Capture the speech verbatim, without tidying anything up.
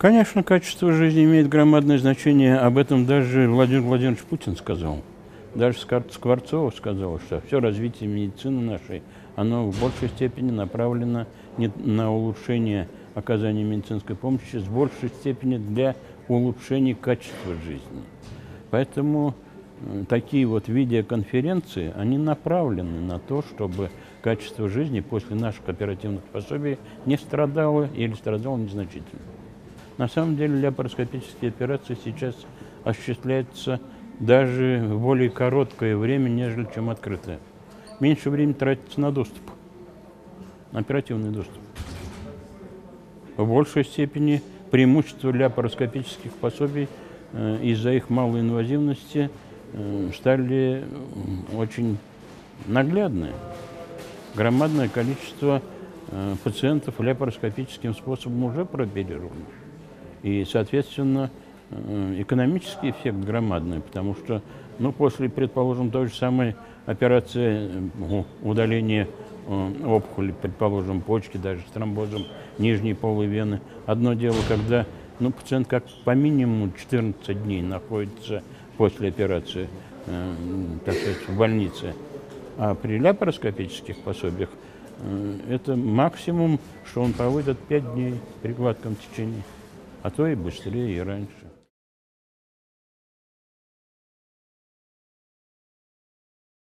Конечно, качество жизни имеет громадное значение. Об этом даже Владимир Владимирович Путин сказал. Даже Скворцова сказала, что все развитие медицины нашей, оно в большей степени направлено не на улучшение оказания медицинской помощи, с большей степени для улучшения качества жизни. Поэтому такие вот видеоконференции, они направлены на то, чтобы качество жизни после наших оперативных пособий не страдало или страдало незначительно. На самом деле лапароскопические операции сейчас осуществляются даже в более короткое время, нежели чем открытое. Меньше времени тратится на доступ, на оперативный доступ. В большей степени преимущества лапароскопических пособий э, из-за их малой инвазивности э, стали очень наглядны. Громадное количество э, пациентов лапароскопическим способом уже прооперировано. И, соответственно, экономический эффект громадный, потому что, ну, после, предположим, той же самой операции удаления опухоли, предположим, почки, даже с тромбозом нижней полой вены, одно дело, когда, ну, пациент как по минимуму четырнадцать дней находится после операции, э, так сказать, в больнице, а при лапароскопических пособиях э, это максимум, что он проводит пять дней при гладком течении, а то и быстрее, и раньше.